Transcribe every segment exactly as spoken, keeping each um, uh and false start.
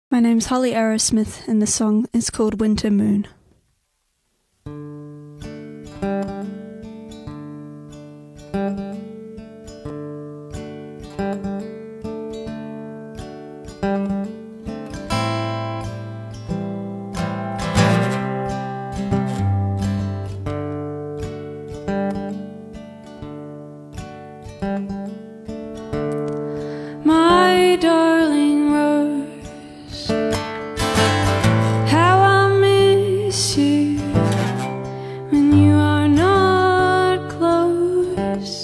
My name's Holly Arrowsmith and the song is called Winter Moon. My darling rose, how I miss you when you are not close.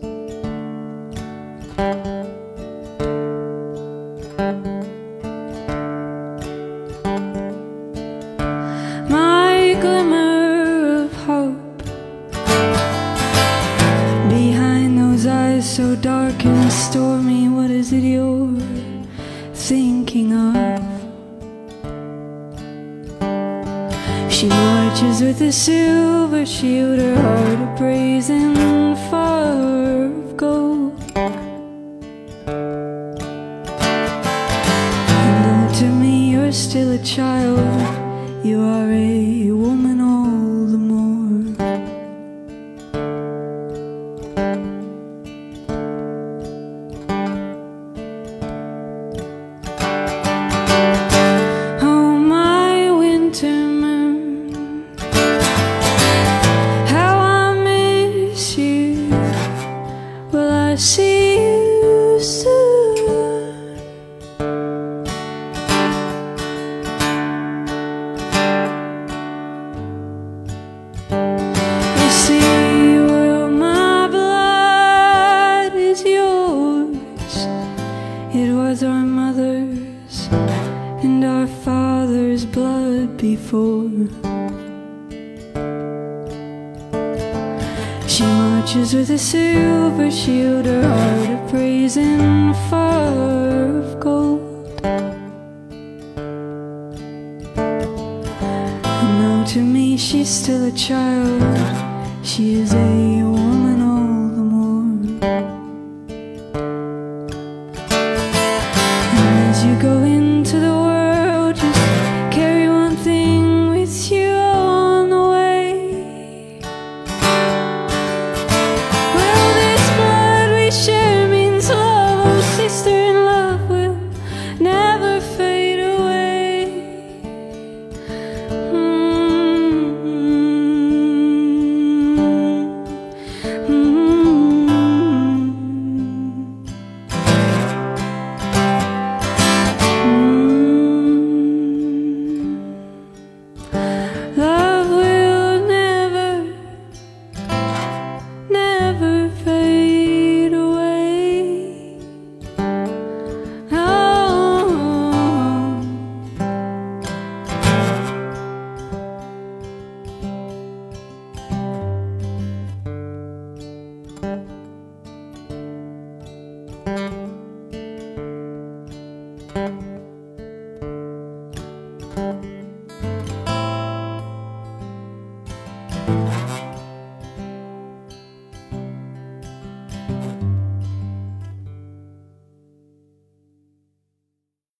My glimmer of hope behind those eyes so dark and stormy, what is it you're thinking of? She marches with a silver shield, her heart a brazen fire of gold. And though to me you're still a child, you are a woman all the more. I'll see you soon. You see, well, my blood is yours. It was our mother's and our father's blood before. She marches with a silver shield, her heart a brazen fire of gold. And though to me she's still a child, she is a woman.